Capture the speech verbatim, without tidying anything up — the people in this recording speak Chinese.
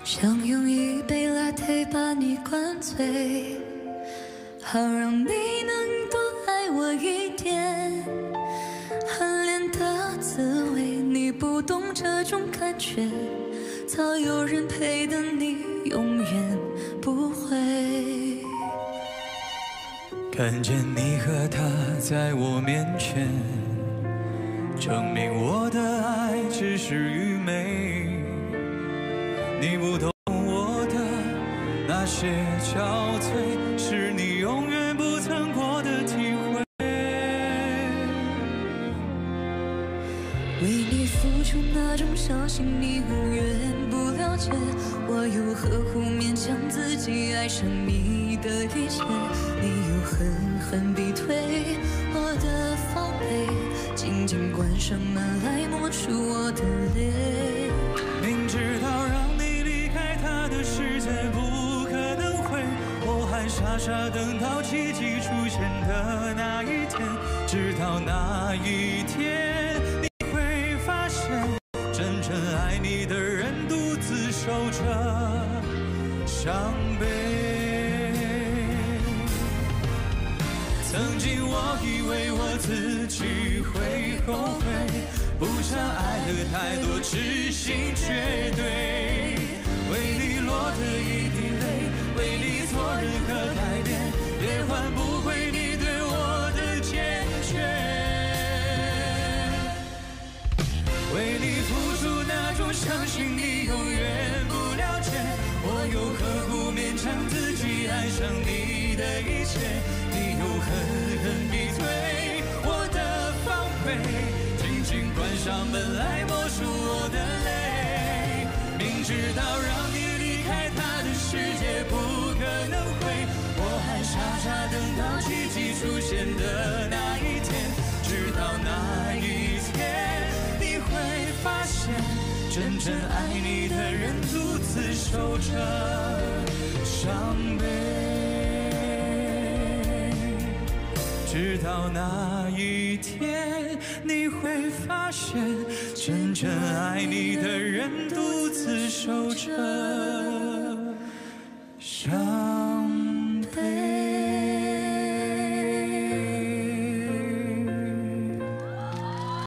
想用一杯 latte 把你灌醉，好让你能多爱我一点。暗恋的滋味，你不懂这种感觉，早有人陪的你永远不会。 看见你和他在我面前，证明我的爱只是愚昧。你不懂我的那些憔悴，是你永远不曾过的体会。 为你付出那种相信你永远不了解，我又何苦勉强自己爱上你的一切？你又狠狠逼退我的防备，紧紧关上门来抹除我的泪。 明知道让你离开他的世界不可能会，我还傻傻等到奇迹出现的那一天，直到那一天你会发现，真正爱你的人独自守着伤悲。曾经我以为我自己会后悔，不想爱的太多，痴心绝对。为你落的一滴泪，为你做任何改变，也换不回你对我的坚决。为你付出那种相信你永远不了解，我又何苦勉强自己爱上你的一切？你又狠狠逼退我的防备，紧紧关上门来抹除我的泪。明知道让你离开他的世界不可能会，我还傻傻等到奇迹出现的那一天，直到那一天你会发现，真正爱你的人独自守着伤悲。直到那一天你会发现，真正爱你的人独自守着伤悲。